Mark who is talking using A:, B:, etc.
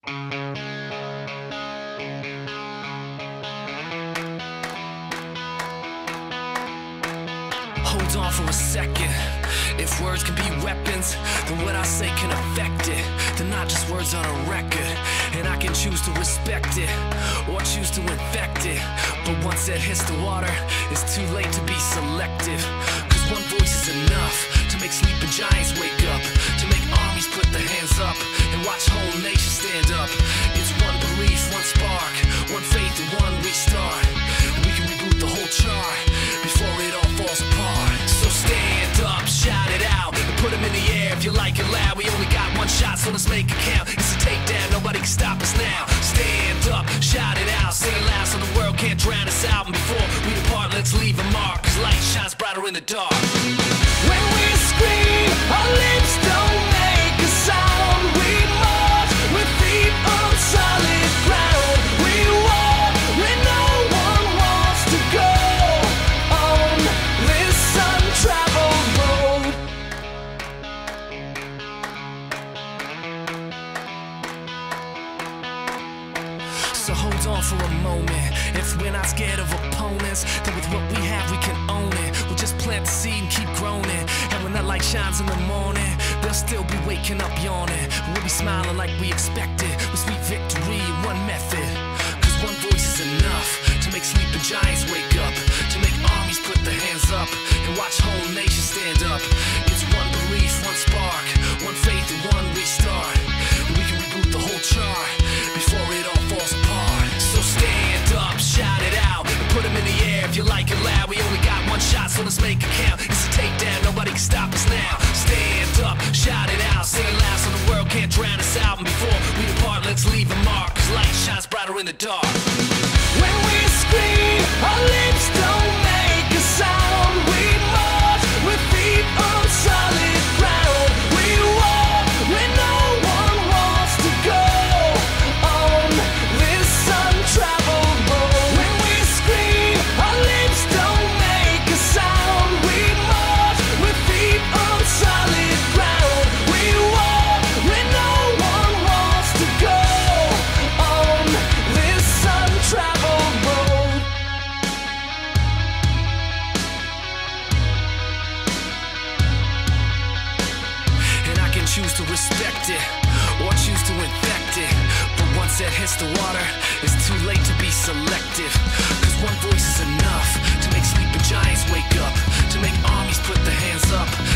A: Hold on for a second. If words can be weapons, then what I say can affect it. They're not just words on a record, and I can choose to respect it or choose to infect it. But once it hits the water, it's too late to be selective. Cause one voice is enough to make sleeping giants wake up, to make armies put their hands up and watch whole nations stand up. It's one belief, one spark, one faith and one restart. And we can reboot the whole chart before it all falls apart. So stand up, shout it out, and put them in the air if you like it loud. We only got one shot, so let's make it count. It's a takedown, nobody can stop us now. Stand up, shout it out, say it loud so the world can't drown us out. And before we depart, let's leave a mark, cause light shines brighter in the dark. When we scream, our lips don't make a sound. We march with feet on solid ground. We walk where no one wants to go on this untraveled road. So hold on for a moment. If we're not scared of opponents, then with what we have we can own it. We'll just plant the seed and keep growing it. And when that light shines in the morning, they'll still be waking up yawning. We'll be smiling like we expected, with sweet victory in one method. Cause one voice is enough to make sleeping giants wake up, to make armies put their hands up and watch whole nations stand up. It's one belief, one spark, one faith and one restart. And we can reboot the whole chart before it all falls apart. So stand up, shout it out, and put them in the air if you like it loud. We only got one shot, so let's make it count. It's a takedown, nobody can stop us now. Stand up, shout it out, say it loud so the world can't drown us out. And before we depart, let's leave a mark, cause light shines brighter in the dark. When we scream, our lips don't make a sound. We march with feet on solid ground. We walk where no one wants to go on this untraveled road. When we scream, our lips don't make a sound. We march with feet on solid ground. We walk where no one wants to go on this untraveled road. And I can choose to respect it or choose to infect it. But once it hits the water, it's too late to be selective. Cause one voice is enough to make sleeping giants wake up, to make armies put their hands up